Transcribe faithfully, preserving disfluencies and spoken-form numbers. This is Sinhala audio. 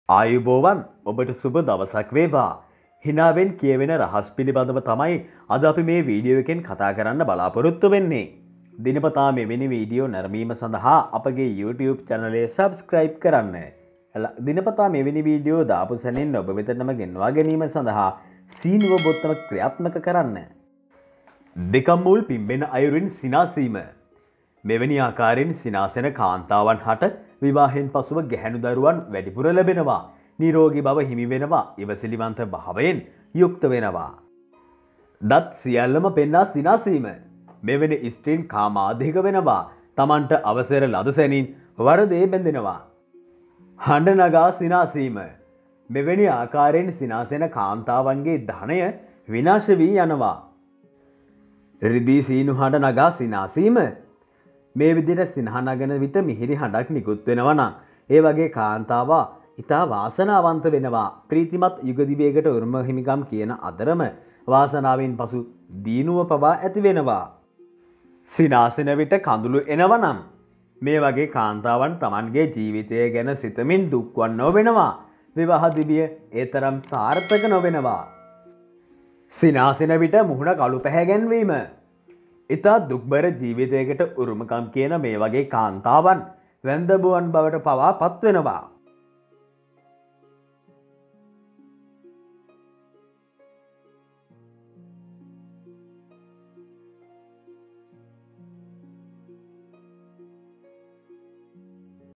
ආයුබෝවන් ඔබට සුබ දවසක් වේවා. හිනාවෙන් කියවෙන රහස් පිළිබඳව තමයි අද අපි මේ වීඩියෝ එකෙන් කතා කරන්න බලාපොරොත්තු වෙන්නේ. දිනපතා මෙවැනි වීඩියෝ නැරඹීම සඳහා අපගේ YouTube channel එක subscribe කරන්න. දිනපතා මෙවැනි වීඩියෝ දාපු සැනින් ඔබ වෙතටම ගෙන්වා ගැනීම සඳහා සීනුව බොත්තම ක්‍රියාත්මක කරන්න. දෙකම් මුල් පිම්බෙන අයුරින් සිනාසීම. මෙවැනි ආකාරයෙන් සිනාසෙන කාන්තාවන් හට විවාහයෙන් පසුව ගැහැණු දරුවන් වැඩිපුර ලැබෙනවා. නිරෝගී බව හිමි වෙනවා. ඉවසිලිවන්ත භාවයෙන් යුක්ත වෙනවා. දත් සියල්ලම පෙන්නා සිනාසීම. මෙවැනි ස්ත්‍රීන් කාමාධික වෙනවා. Tamanට අවසර ලද සැනින් වරදේ බැඳෙනවා. හඬ නගා සිනාසීම. මෙවැනි ආකාරයෙන් සිනාසෙන කාන්තාවන්ගේ ධනය විනාශ වී යනවා. රිදී සීනු හඬ නගා සිනාසීම. මේ විදිහට සිනහ නගන විට මිහිරි හඬක් නිකුත් වෙනවා නම් ඒ වගේ කාන්තාවා ඉතා වාසනාවන්ත වෙනවා. ප්‍රීතිමත් යුග දිවියකට උරුම හිමිකම් කියන අතරම වාසනාවෙන් පසු දීනුව පවා ඇති වෙනවා. සිනාසෙන විට කඳුළු එනවා නම් මේ වගේ කාන්තාවන් Tamanගේ ජීවිතය ගැන සිතමින් දුක්වන්නෝ වෙනවා. විවාහ දිවිය ඒ තරම් සාර්ථක නොවෙනවා. සිනාසෙන විට මුහුණ කළු පැහැගැන්වීම. ඉතා දුක්බර ජීවිතයකට උරුමකම් කියන මේ වගේ කාන්තාවන් වැන්දබුවන් බවට පවා පත්වෙනවා.